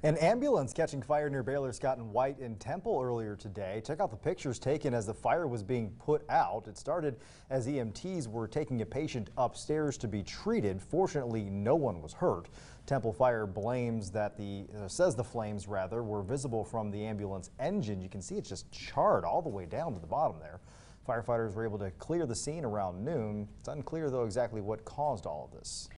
An ambulance catching fire near Baylor Scott and White in Temple earlier today. Check out the pictures taken as the fire was being put out. It started as EMTs were taking a patient upstairs to be treated. Fortunately, no one was hurt. Temple Fire blames that says the flames were visible from the ambulance engine. You can see it's just charred all the way down to the bottom there. Firefighters were able to clear the scene around noon. It's unclear though exactly what caused all of this.